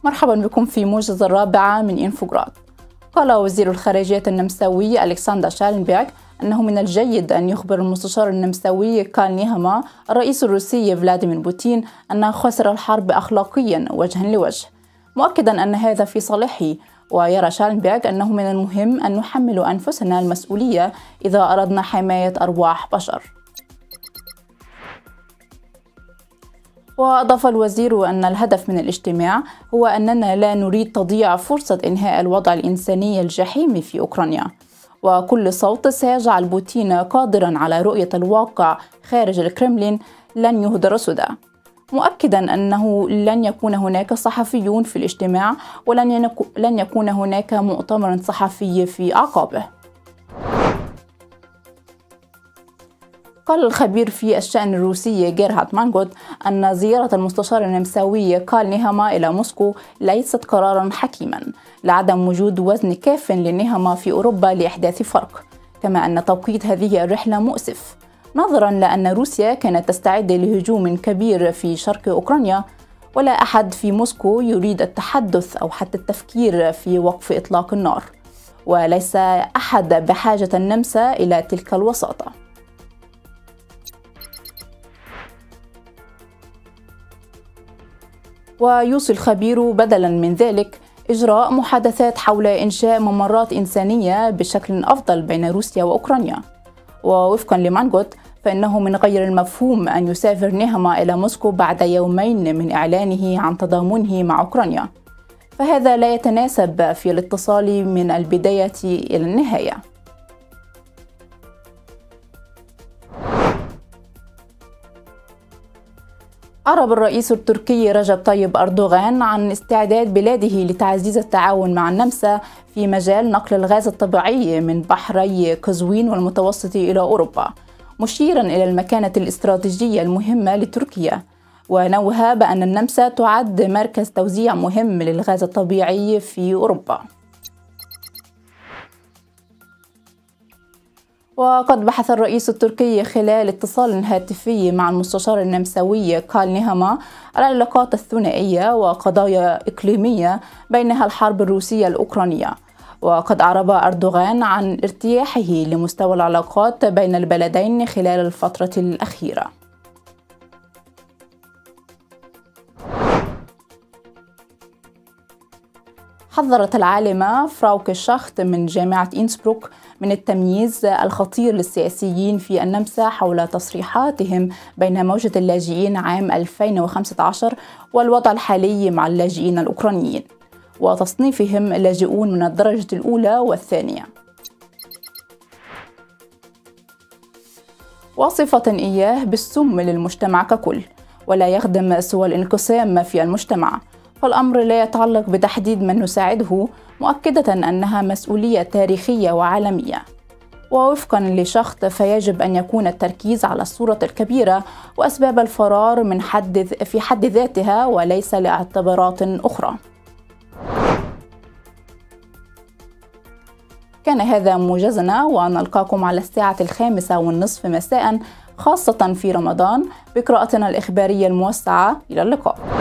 مرحبا بكم في موجز الرابعة من إنفوغراد. قال وزير الخارجية النمساوي ألكسندر شالنبرغ أنه من الجيد أن يخبر المستشار النمساوي كارل نيهاما الرئيس الروسي فلاديمير بوتين أنه خسر الحرب أخلاقيا وجها لوجه، مؤكدا أن هذا في صالحه. ويرى شالنبرغ أنه من المهم أن نحمل أنفسنا المسؤولية إذا أردنا حماية أرواح بشر. وأضاف الوزير أن الهدف من الاجتماع هو أننا لا نريد تضييع فرصة إنهاء الوضع الإنساني الجحيم في أوكرانيا، وكل صوت سيجعل بوتين قادرا على رؤية الواقع خارج الكرملين لن يهدر سدى، مؤكدا أنه لن يكون هناك صحفيون في الاجتماع ولن يكون هناك مؤتمر صحفي في أعقابه. قال الخبير في الشأن الروسي جيرهارد مانغوت أن زيارة المستشار النمساوي كارل نيهاما إلى موسكو ليست قرارا حكيما لعدم وجود وزن كاف لنيهاما في أوروبا لإحداث فرق، كما أن توقيت هذه الرحلة مؤسف نظرا لأن روسيا كانت تستعد لهجوم كبير في شرق أوكرانيا، ولا أحد في موسكو يريد التحدث أو حتى التفكير في وقف إطلاق النار، وليس أحد بحاجة النمسا إلى تلك الوساطة. ويوصي الخبير بدلاً من ذلك إجراء محادثات حول إنشاء ممرات إنسانية بشكل أفضل بين روسيا وأوكرانيا. ووفقاً لمانغوت فإنه من غير المفهوم أن يسافر نيهاما إلى موسكو بعد يومين من إعلانه عن تضامنه مع أوكرانيا، فهذا لا يتناسب في الاتصال من البداية إلى النهاية. أعرب الرئيس التركي رجب طيب أردوغان عن استعداد بلاده لتعزيز التعاون مع النمسا في مجال نقل الغاز الطبيعي من بحري قزوين والمتوسط إلى أوروبا، مشيرا إلى المكانة الاستراتيجية المهمة لتركيا، ونوه بأن النمسا تعد مركز توزيع مهم للغاز الطبيعي في أوروبا. وقد بحث الرئيس التركي خلال اتصال هاتفي مع المستشار النمساوي كارل نيهاما على العلاقات الثنائية وقضايا إقليمية بينها الحرب الروسية الأوكرانية. وقد أعرب أردوغان عن ارتياحه لمستوى العلاقات بين البلدين خلال الفترة الأخيرة. حذرت العالمة فراوكه شاخت من جامعة إنسبروك من التمييز الخطير للسياسيين في النمسا حول تصريحاتهم بين موجة اللاجئين عام 2015 والوضع الحالي مع اللاجئين الأوكرانيين، وتصنيفهم لاجئون من الدرجة الأولى والثانية، وصفة إياه بالسم للمجتمع ككل، ولا يخدم سوى الانقسام في المجتمع، فالأمر لا يتعلق بتحديد من نساعده، مؤكدة أنها مسؤولية تاريخية وعالمية. ووفقا لشخط فيجب أن يكون التركيز على الصورة الكبيرة وأسباب الفرار في حد ذاتها وليس لاعتبارات أخرى. كان هذا موجزنا، ونلقاكم على الساعة 5:30 مساء خاصة في رمضان بقراءتنا الإخبارية الموسعة. إلى اللقاء.